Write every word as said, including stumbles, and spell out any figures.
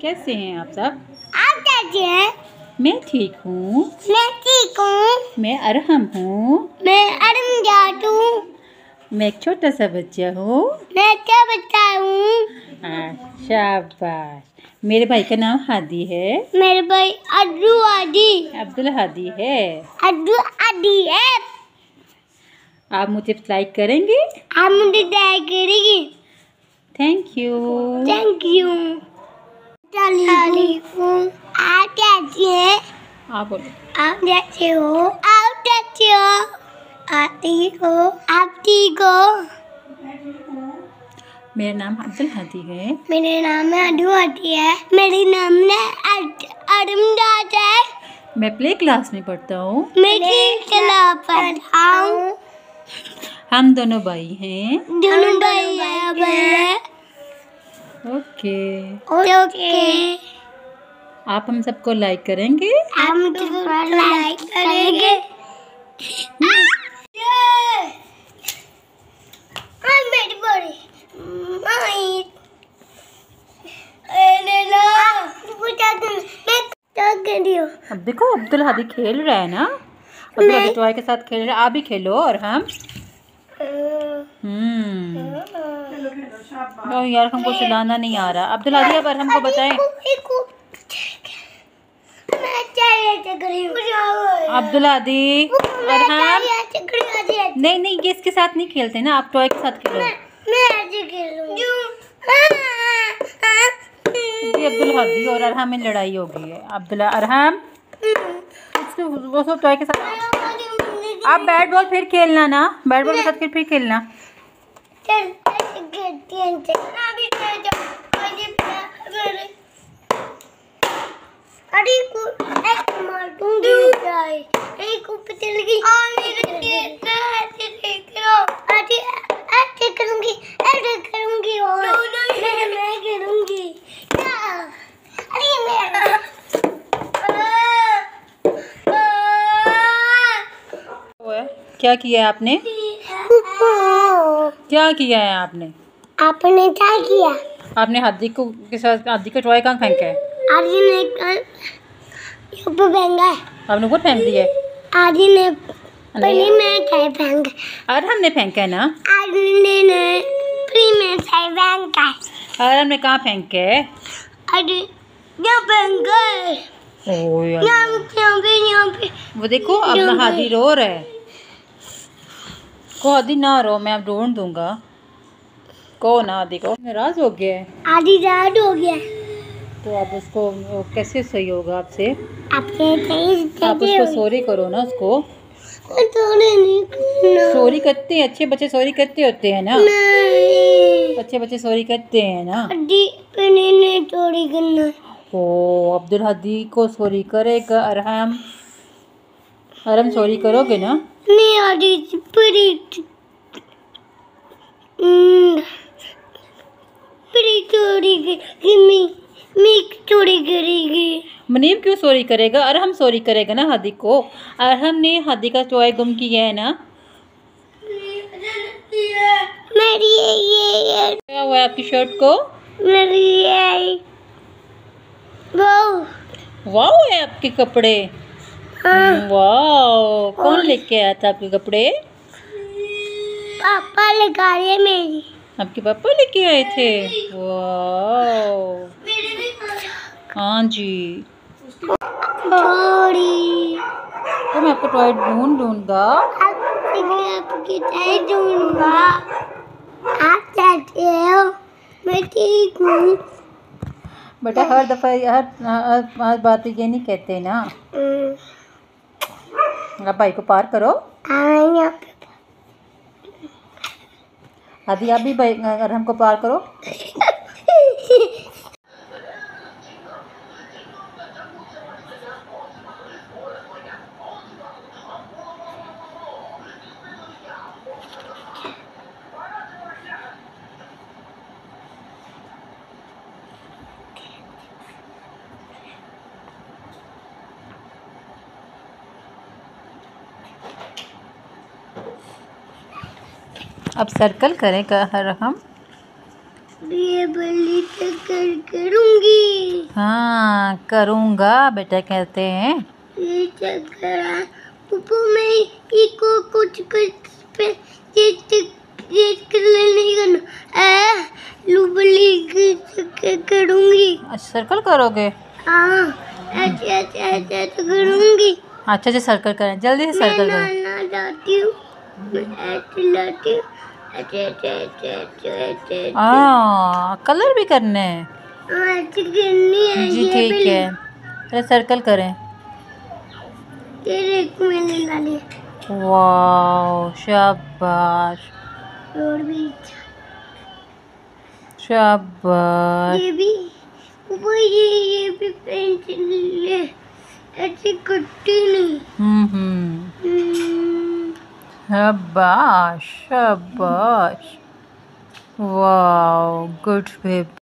कैसे हैं आप सब? आप कैसे हैं? मैं ठीक हूँ। मैं ठीक हूँ। मैं अरहम हूँ। मैं अरहम जात हूँ। मैं एक छोटा सा बच्चा हूँ। मैं क्या बच्चा हूँ? शाबाश। मेरे भाई का नाम हादी है। मेरे भाई अब्दुल हादी। अब्दुल हादी है। अब्दुल हादी है। आप मुझे लाइक करेंगे? आप मुझे लाइक करेंगे? Thank you. Thank you. आप कैसे हैं? आप बोलो। आप कैसे हो? आप कैसे हो? आप ठीक हो? आप ठीक हो? मेरा नाम अब्दुल हादी है। मेरे नाम में अब्दुल हादी है। मेरे नाम में अरहम जात है। मैं प्ले क्लास में पढ़ता हूँ। मैं प्ले क्लास पढ़ता हूँ। हम दोनों भाई हैं। दोनों भाई हैं। Okay okay. आप हम सबको लाइक करेंगे? हम सबको लाइक करेंगे। I'm ready for it. अब देखो अब्दुल हादी खेल रहा है ना। अब्दुल हादी टॉय के साथ खेल रहा है। आप भी खेलो और हम हम्म ओ यार हमको चलाना नहीं आ रहा। अब्दुल हादी अब हमको बताएं। अब्दुल हादी और हम नहीं नहीं ये इसके साथ नहीं खेलते ना। आप टॉय के साथ खेलो। ये अब्दुल हादी और अरहम में लड़ाई हो गई है। अब्दुल अरहम वो सब टॉय के साथ आप बैट बॉल फिर खेलना ना। बैट बॉल के साथ फिर फिर खेलना। क्या किया है आपने? क्या किया है आपने? आपने क्या किया? आपने हादी को के साथ हादी का टॉय कहाँ फेंका है? आदि ने ऊपर फेंका है। आपने ऊपर फेंक दिया है? आदि ने पहले में क्या फेंका? और हमने फेंका है ना। आदि ने पहले में क्या फेंका है? और हमने कहाँ फेंका है? आदि यहाँ फेंका है। ओ यार यहाँ पे यहाँ पे वो देखो अपना हादी रो रहा है। को हादी ना रो, मैं अब ढूंढ दूंगा। को ना हादी को नाराज हो गया है। आदि नाराज हो गया। तो आप उसको कैसे सही होगा आपसे? आपसे आप उसको सॉरी करो ना उसको। नहीं सॉरी करते हैं अच्छे बच्चे सॉरी करते होते हैं ना। नहीं अच्छे बच्चे सॉरी करते हैं ना। आदि ने चोरी करना। ओ अब्दुल हादी को सॉरी करेगा अरहम। अरहम सॉरी करोगे ना? नहीं आदि पूरी पूरी चोरी करेगी। मैं मैं चोरी करेगी। मुनीब क्यों सॉरी करेगा? अरहम सॉरी करेगा ना हादी को। अरहम ने हादी का टॉय गुम किया है ना। मेरी ये क्या हुआ है आपकी शर्ट को? मेरी ये वाओ वाओ है आपके कपड़े। वाओ कौन लेके आया था आपके कपड़े? पापा लेकर आए मेरी। आपके पापा लेके आए थे। वाओ हाँ जी। थोड़ी तो मैं आपको टॉय ढूंढ ढूंढूंगा। आपकी टॉय ढूंढूंगा। आप कैसे हो? मैं ठीक हूँ। बेटा हर दफा हर हर, हर बात पे ये नहीं कहते ना। आप भाई को पार करो। आदि आप भी भाई अरहम को पार करो। अब सर्कल करें कर हम। ये बड़ी ऐसे कर करूंगी। हाँ करूँगा बेटा कहते हैं। ये चक्कर पप्पू मैं इसको कुछ कर पे ये ये कलर नहीं करना। ए लुबली करूंगी। अच्छा सर्कल करोगे? हाँ ऐसे ऐसे ऐसे ऐसे करूंगी। अच्छा जी सर्कल करें, जल्दी से सर्कल करें। मैं जाती हूँ, मैं ऐसे लाती हूँ, ऐसे ऐसे ऐसे ऐसे ऐसे हाँ कलर भी करने हैं। हाँ, ऐसे करनी है। जी ये ठीक भी है, अरे सर्कल करें। तेरे को मैंने ला लिया। वाह शाबाश और भी शाबाश। ये भी वो ये ये भी पेंसिल है ऐसे कट्टी नहीं। हम्म हम्म हम्म, शाबाश शाबाश। वाह गुड बेबी।